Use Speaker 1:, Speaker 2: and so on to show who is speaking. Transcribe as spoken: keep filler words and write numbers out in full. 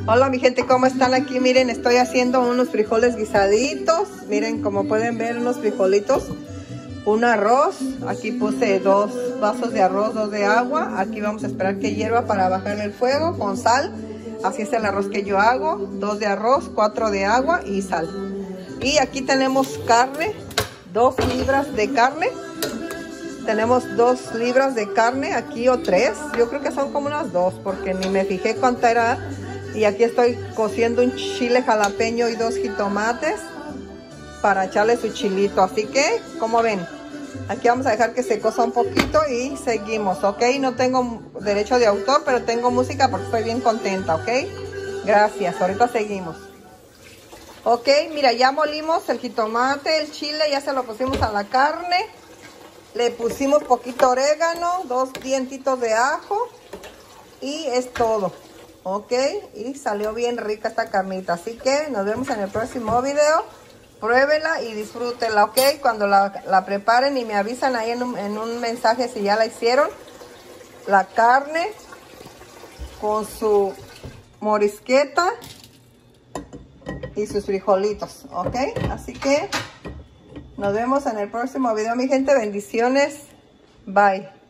Speaker 1: Hola mi gente, ¿cómo están? Aquí miren, estoy haciendo unos frijoles guisaditos. Miren, como pueden ver, unos frijolitos. Un arroz, aquí puse dos vasos de arroz, dos de agua. Aquí vamos a esperar que hierva para bajarle el fuego con sal. Así es el arroz que yo hago, dos de arroz, cuatro de agua y sal. Y aquí tenemos carne, dos libras de carne. Tenemos dos libras de carne aquí o tres. Yo creo que son como unas dos porque ni me fijé cuánta era. Y aquí estoy cociendo un chile jalapeño y dos jitomates para echarle su chilito. Así que, como ven, aquí vamos a dejar que se cosa un poquito y seguimos, ¿ok? No tengo derecho de autor, pero tengo música porque estoy bien contenta, ¿ok? Gracias, ahorita seguimos. Ok, mira, ya molimos el jitomate, el chile, ya se lo pusimos a la carne. Le pusimos poquito orégano, dos dientitos de ajo y es todo. Ok, y salió bien rica esta carnita. Así que nos vemos en el próximo video. Pruébela y disfrútenla, ok. Cuando la, la preparen y me avisan ahí en un, en un mensaje si ya la hicieron. La carne con su morisqueta y sus frijolitos, ok. Así que nos vemos en el próximo video, mi gente. Bendiciones. Bye.